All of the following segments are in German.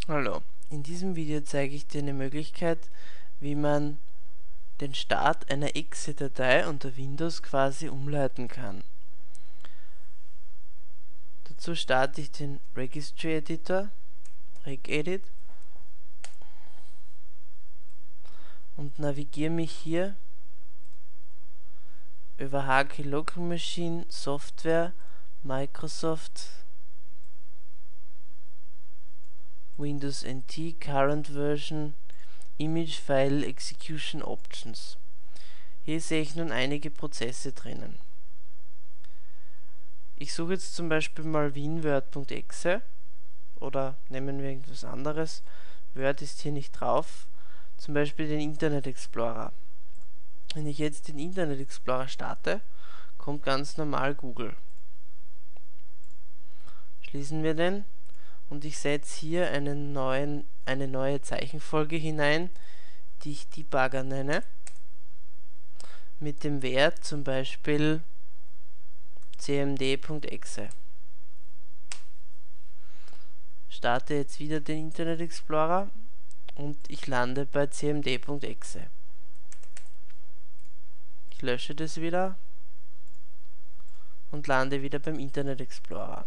Hallo, in diesem Video zeige ich dir eine Möglichkeit, wie man den Start einer exe-Datei unter Windows quasi umleiten kann. Dazu starte ich den Registry Editor, regedit, und navigiere mich hier über HK Local Machine, Software, Microsoft, Windows NT, Current Version, Image File Execution Options. Hier sehe ich nun einige Prozesse drinnen. Ich suche jetzt zum Beispiel mal winword.exe oder nehmen wir irgendwas anderes. Word ist hier nicht drauf. Zum Beispiel den Internet Explorer. Wenn ich jetzt den Internet Explorer starte, kommt ganz normal Google. Schließen wir den und ich setze hier eine neue Zeichenfolge hinein, die ich Debugger nenne, mit dem Wert zum Beispiel cmd.exe. Starte jetzt wieder den Internet Explorer und ich lande bei cmd.exe. Ich lösche das wieder und lande wieder beim Internet Explorer.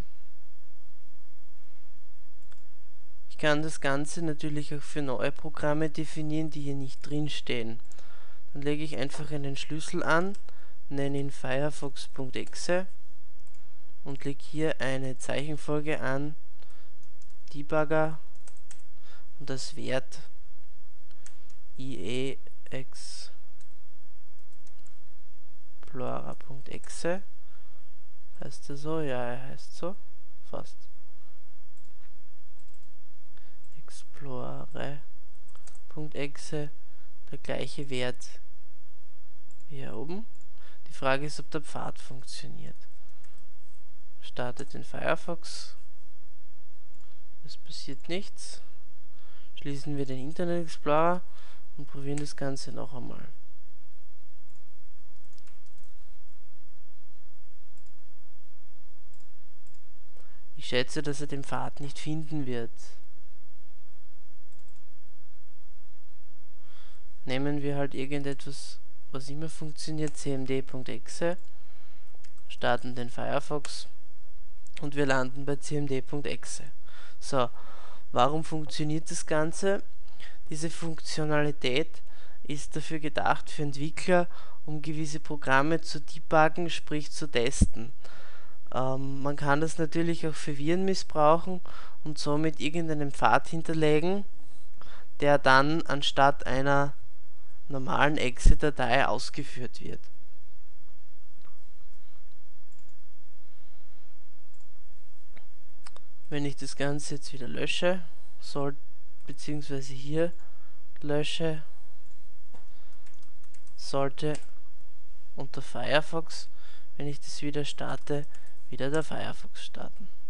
Ich kann das Ganze natürlich auch für neue Programme definieren, die hier nicht drin stehen. Dann lege ich einfach einen Schlüssel an, nenne ihn firefox.exe und lege hier eine Zeichenfolge an, Debugger, und das Wert Explorer.exe. Heißt er so? Ja, er heißt so. Fast. Explorer.exe, der gleiche Wert wie hier oben. Die Frage ist, ob der Pfad funktioniert. Startet den Firefox. Es passiert nichts. Schließen wir den Internet Explorer und probieren das Ganze noch einmal. Ich schätze, dass er den Pfad nicht finden wird. Nehmen wir halt irgendetwas, was immer funktioniert, cmd.exe, starten den Firefox und wir landen bei cmd.exe. So, warum funktioniert das Ganze? Diese Funktionalität ist dafür gedacht für Entwickler, um gewisse Programme zu debuggen, sprich zu testen. Man kann das natürlich auch für Viren missbrauchen und somit irgendeinen Pfad hinterlegen, der dann anstatt einer normalen exe-Datei ausgeführt wird. Wenn ich das Ganze jetzt wieder lösche, beziehungsweise hier lösche, sollte unter Firefox, wenn ich das wieder starte, wieder der Firefox starten.